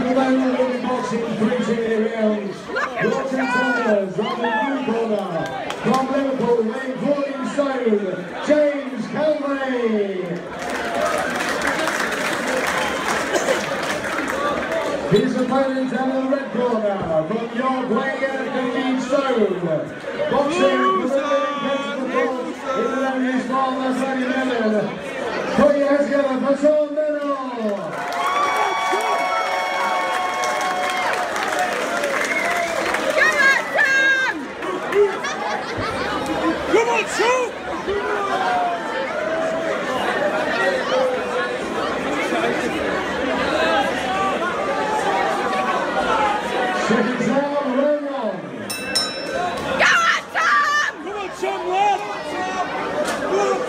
the moment of the boxing 3 rounds. Roger Thomas on the blue corner. From Liverpool, weighing 14 stone, James Calvary. His opponent down in the red corner, from York, weighing at 15 stone. Boxing for the principal in the ladies' final, that's 87. Put your hands together for Sean Bennell. Come on, Sean! Second round, round on. Go on, Tom! Come on, Tom, lad! Go on!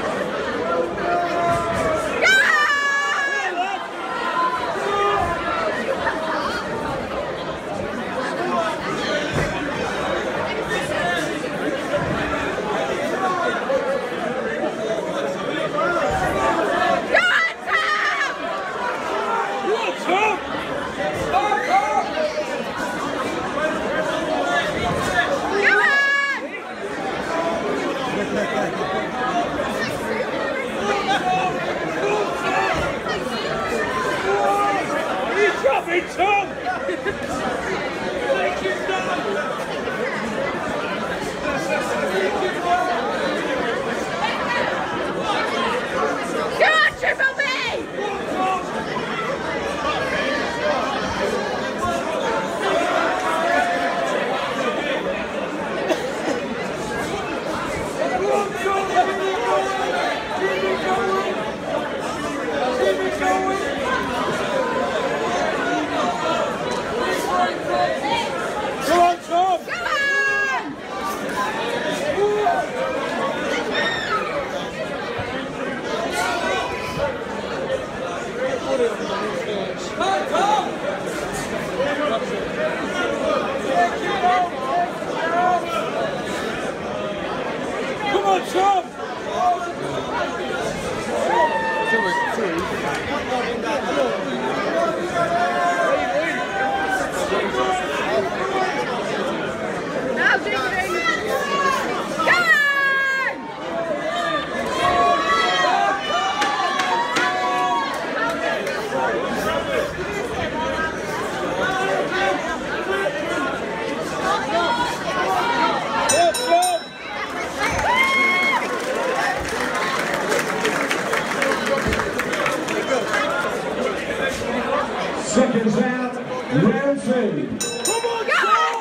Tom! Seconds out, round 2. Come on, Tom!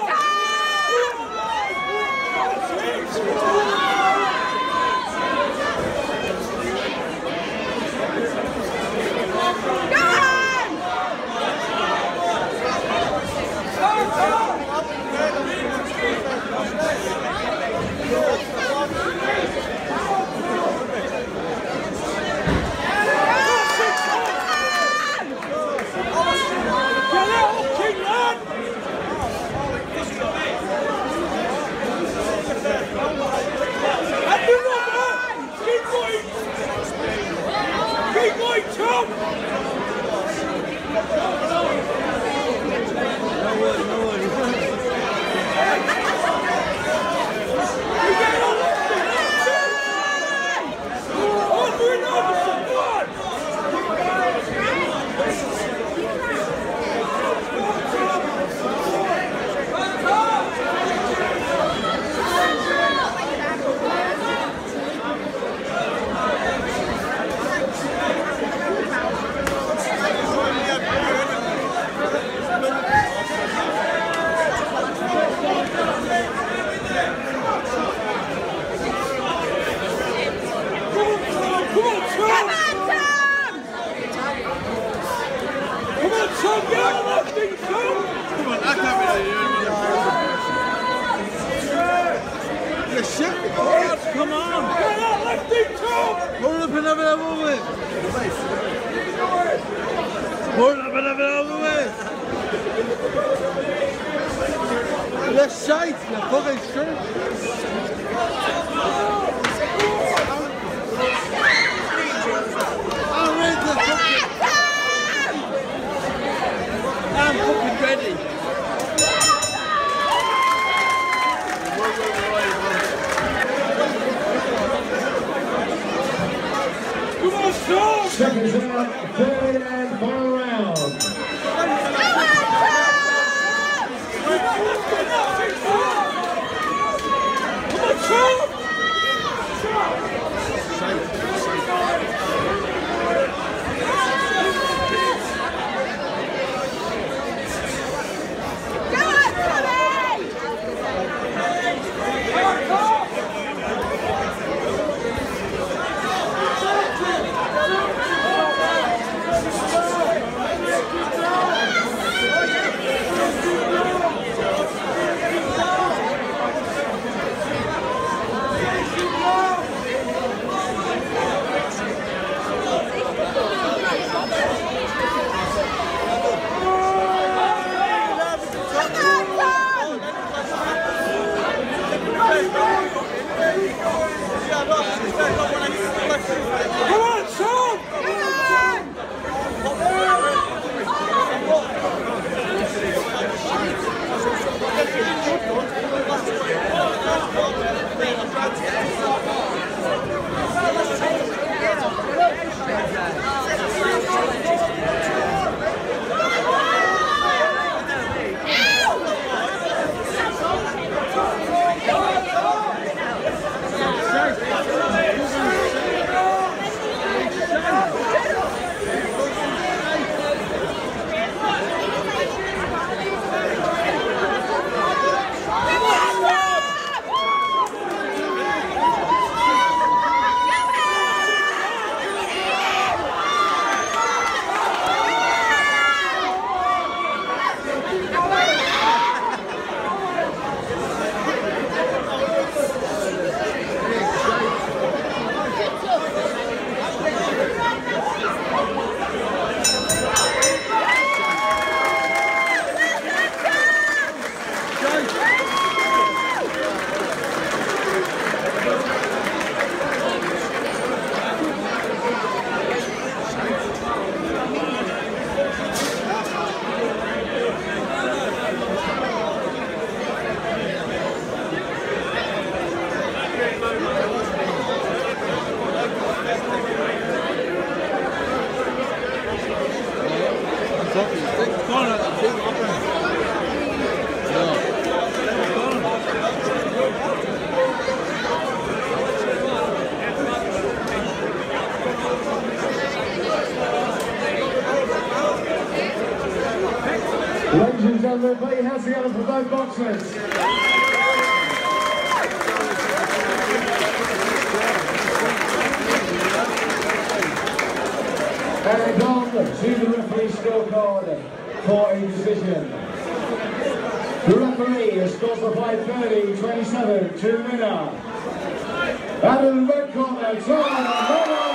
Come on! Get out, lefty, Tom! Hold up and have it over with! Hold up and have it over with! Left side, you fucking straight! Seconds out, third and final round. Ladies and gentlemen, put your hands together for both boxers. And on to the referee scorecard for a decision. The referee scores the fight 30-27 to winner. And in the red corner, Tom